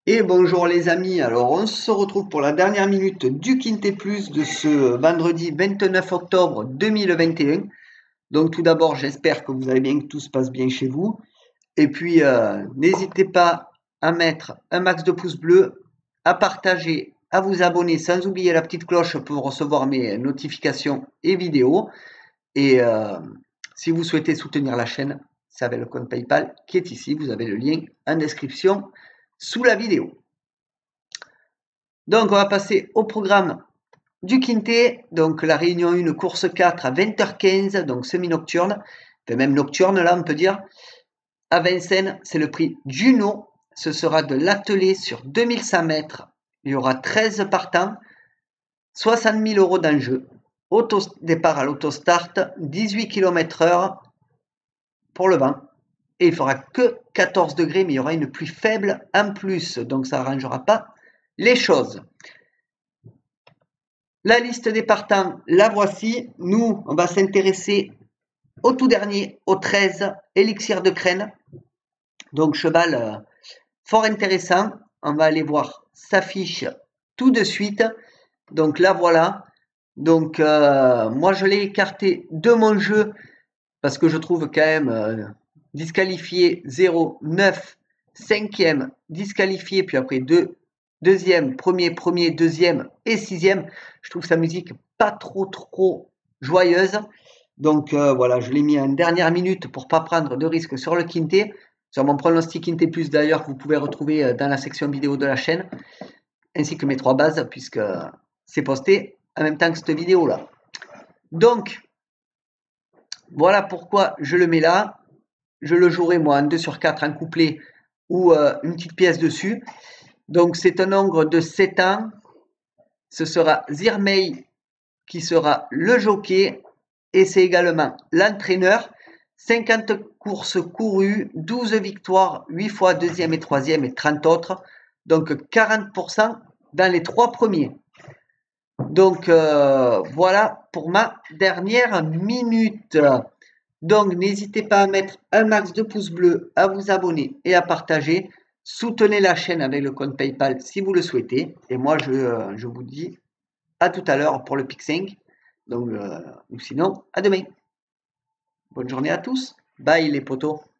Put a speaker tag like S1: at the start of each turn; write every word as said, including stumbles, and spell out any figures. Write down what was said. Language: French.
S1: Et bonjour les amis, alors on se retrouve pour la dernière minute du Quintet Plus de ce vendredi vingt-neuf octobre deux mille vingt et un. Donc tout d'abord j'espère que vous allez bien, que tout se passe bien chez vous. Et puis euh, n'hésitez pas à mettre un max de pouces bleus, à partager, à vous abonner sans oublier la petite cloche pour recevoir mes notifications et vidéos. Et euh, si vous souhaitez soutenir la chaîne, c'est avec le compte PayPal qui est ici, vous avez le lien en description sous la vidéo. Donc, on va passer au programme du Quintet. Donc, la réunion un, course quatre à vingt heures quinze, donc semi-nocturne, enfin, même nocturne, là, on peut dire. À Vincennes, c'est le prix Juno. Ce sera de l'attelé sur deux mille cent mètres. Il y aura treize partants, soixante mille euros d'enjeu. Auto départ à l'autostart, dix-huit kilomètres heure pour le vent. Et il fera que quatorze degrés, mais il y aura une pluie faible en plus. Donc, ça n'arrangera pas les choses. La liste des partants, la voici. Nous, on va s'intéresser au tout dernier, au treize, Élixir de Crène. Donc, cheval euh, fort intéressant. On va aller voir sa fiche tout de suite. Donc, la voilà. Donc, euh, moi, je l'ai écarté de mon jeu parce que je trouve quand même euh, disqualifié zéro, neuf, cinquième, disqualifié, puis après deux, deuxième, premier, premier, deuxième et sixième. Je trouve sa musique pas trop trop joyeuse. Donc euh, voilà, je l'ai mis en dernière minute pour pas prendre de risques sur le Quintet. Sur mon pronostic Quintet Plus d'ailleurs, que vous pouvez retrouver dans la section vidéo de la chaîne, ainsi que mes trois bases, puisque c'est posté en même temps que cette vidéo là. Donc, voilà pourquoi je le mets là. Je le jouerai moi en deux sur quatre en couplet ou euh, une petite pièce dessus. Donc c'est un ogre de sept ans. Ce sera Zirmei qui sera le jockey et c'est également l'entraîneur. cinquante courses courues, douze victoires, huit fois deuxième et troisième et trente autres. Donc quarante pour cent dans les trois premiers. Donc euh, voilà pour ma dernière minute. Donc n'hésitez pas à mettre un max de pouces bleus, à vous abonner et à partager. Soutenez la chaîne avec le compte PayPal si vous le souhaitez. Et moi je, euh, je vous dis à tout à l'heure pour le pick cinq. Donc, euh, ou sinon, à demain. Bonne journée à tous. Bye les potos.